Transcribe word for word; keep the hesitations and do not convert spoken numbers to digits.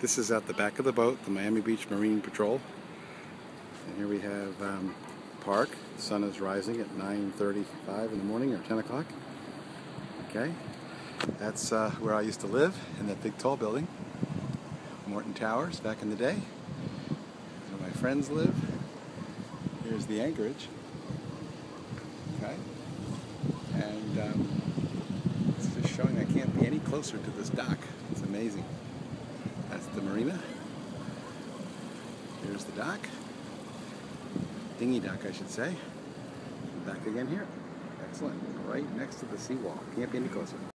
This is at the back of the boat, the Miami Beach Marine Patrol. And here we have um, park. The sun is rising at nine thirty-five in the morning, or ten o'clock. Okay, that's uh, where I used to live, in that big tall building, Morton Towers, back in the day. Where my friends live. Here's the Anchorage. Okay, and um, it's just showing I can't be any closer to this dock. It's amazing. That's the marina. Here's the dock. Dinghy dock, I should say. Back again here. Excellent. Right next to the seawall. Can't be any closer.